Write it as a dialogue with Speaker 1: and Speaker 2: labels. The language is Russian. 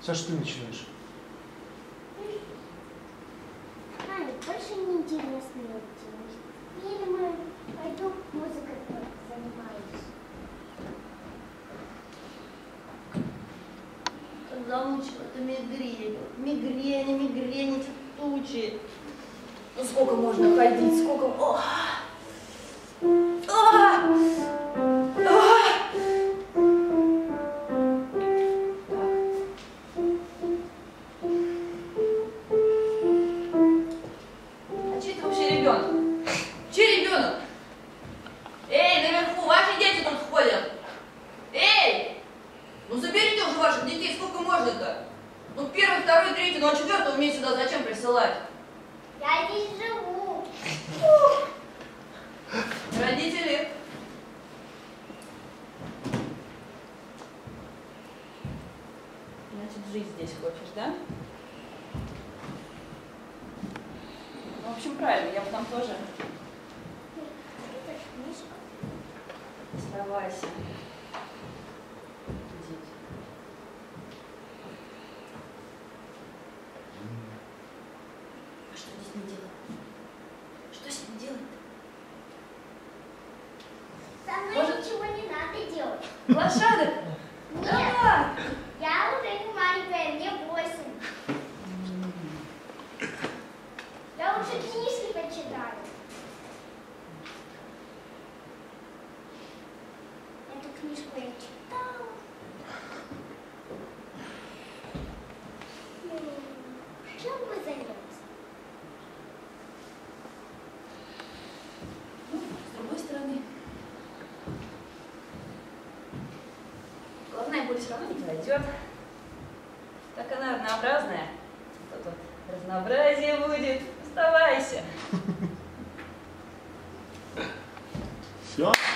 Speaker 1: Саша, ты начинаешь.
Speaker 2: Аня, больше не интересно делать. Или мы пойду музыкой занимаюсь.
Speaker 3: Как замучила-то мигрень. Мигрень, эти тучи. Ну сколько можно ходить, сколько... О! Ну, первый, второй, третий, ну а четвертого мне сюда зачем присылать?
Speaker 2: Я здесь живу.
Speaker 3: Родители. Значит, жить здесь хочешь, да? Ну, в общем, правильно, я бы там тоже. Оставайся. А что здесь не делать? Что с ним делать-то?
Speaker 2: Со мной
Speaker 3: Может...
Speaker 2: ничего не надо делать.
Speaker 3: Лошадок?
Speaker 2: Нет,
Speaker 3: Да.
Speaker 2: я уже не маленькая, мне 8. Я лучше книжки почитаю. Эту книжку я читала. Чем вы займетесь?
Speaker 3: Ну, с другой стороны. Головная боль все равно не пройдет. Так она однообразная. Тут вот разнообразие будет. Оставайся.
Speaker 1: Все?